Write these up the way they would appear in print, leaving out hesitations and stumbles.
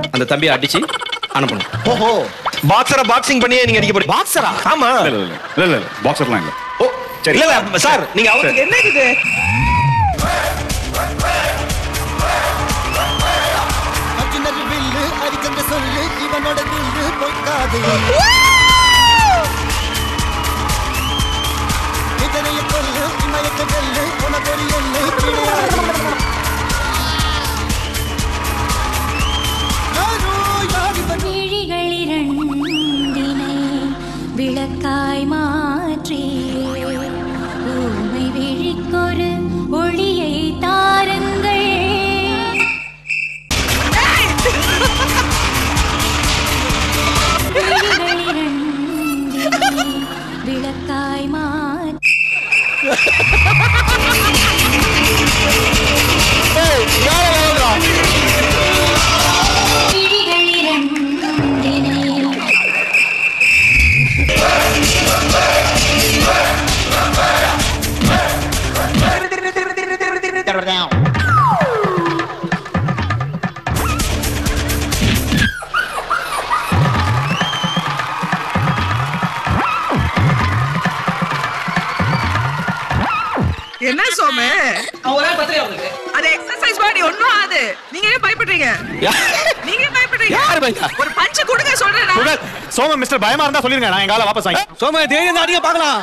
அந்த தம்பியை அடிச்சு அனுப்பணும். ஓஹோ, பாக்ஸரா பாக்ஸிங் பண்ணியே நீங்க அடிக்க போறீங்க? பாக்ஸரா? ஆமா. இல்ல பாக்ஸர்லாம் இல்ல. ஓ சரி. இல்ல சார், நீங்க அவருக்கு என்ன இது? அர்ஜுனர் வில்லு அரிச்சந்திர சொல்லு இவனோட வில்லு பொய்க்காது. இதனைய கொல்லு இமயக்க வெல்லு உனக்கொரு எல்லை கிடையாது. விழிகளிரண்டினை விளக்காய் மாற்றி ஊமை விழிக்கொரு ஒளியை தாருங்கள். விழிகளிரண்டினை விளக்காய் மாற்றி என்ன சோமு, அது எக்ஸர்சைஸ் பாடி ஒண்ணும் ஆகுது. நீங்க ஏன் பயப்படுறீங்க? நீங்க பயப்படுறீங்க? யாரு பயந்தா? ஒரு பஞ்ச் கொடுங்க சொல்றேன். சோம மிஸ்டர் பயமா இருந்தா சொல்லிருங்க, நான் எங்கால வாபஸ் வாங்கி. சோம தைரியம் அடிக்க பார்க்கலாம்.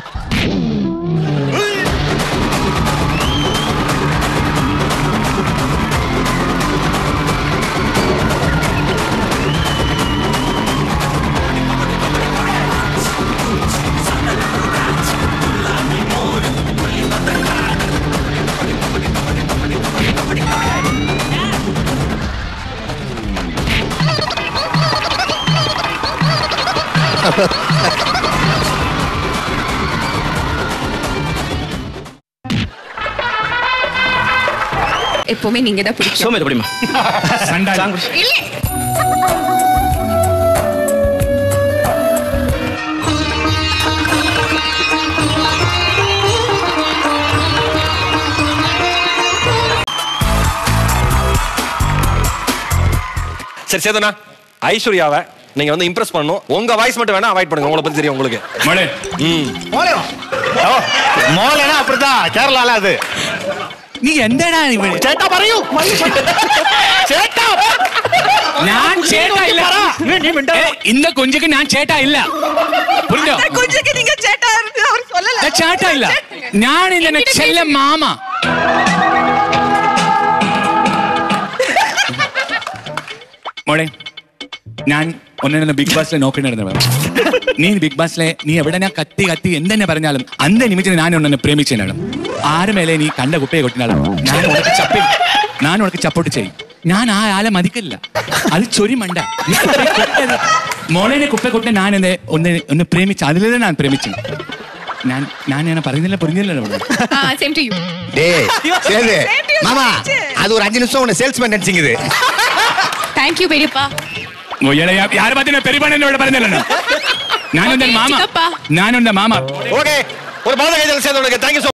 எப்பவுமே நீங்க தான் பிடிக்கும். சோம எப்படிமா? சரி சேதனா, ஐஸ்வர்யாவை நீங்க வந்து இம்ப்ரெஸ் பண்ணணும். உங்க வாய்ஸ் மட்டும் வேணா அவாய்ட் பண்ணுங்க. உங்களை பத்தி தெரியும் உங்களுக்கு. മോളാണ് അപ്പുറത്താ കേരള അത്. നീ എന്താണ് ചേട്ടാ പറയൂ. ചേട്ടാ ഞാൻ ചേട്ടാ ഇല്ല. ഇന്ന കുഞ്ചക്ക് ഞാൻ ചേട്ടാ ഇല്ല. പുരിഞ്ഞോ? குஞ்சுக்கு நீங்க சேட்டா இருக்கு அவர் சொல்லல. ഞാൻ ചേട്ടാ ഇല്ല. ഞാൻ ഇന്നെ ചെല്ല മാമ. മോളെ ഞാൻ ഒന്നെ ബിഗ് ബാസിലെ നോക്കണ്ടായിരുന്നു. നീ ബിഗ് ബാസിലെ നീ എവിടെ ഞാൻ കത്തി കത്തി എന്തെന്നെ പറഞ്ഞാലും അന്ത നിമിഷം ഞാൻ ഒന്നെ പ്രേമിച്ചാണ്. ആര് മേലെ നീ കണ്ട കുപ്പയെ കൊട്ടിനാലും ഞാൻ ഉനക്ക് സപ്പോർട്ട് ചെയ്യും. ഞാൻ ആ ആളെ മതിക്കില്ല. അത് ചൊരി മണ്ട. മോളെ കുപ്പയെ കൊട്ടിനെ ഞാൻ ഒന്ന് പ്രേമിച്ചു. അതിലേ ഞാൻ പ്രേമിച്ചു. ഞാൻ പറയുന്നില്ല പുരിഞ്ഞില്ലല്ലോ. மாமா அது ஒரு 5 நிமிஷம் உன்னை சேல்ஸ்மேன் நினைச்சிங்குது. தேங்க் யூ பெரியப்பா. யார பத்தி பெரியப்பா என்னோட പറഞ്ഞല്ലോ. ഞാനൊന്റെ മാമ. ஓகே, ஒரு பாத கைதல் சேதனுக்கு தேங்க்யூ.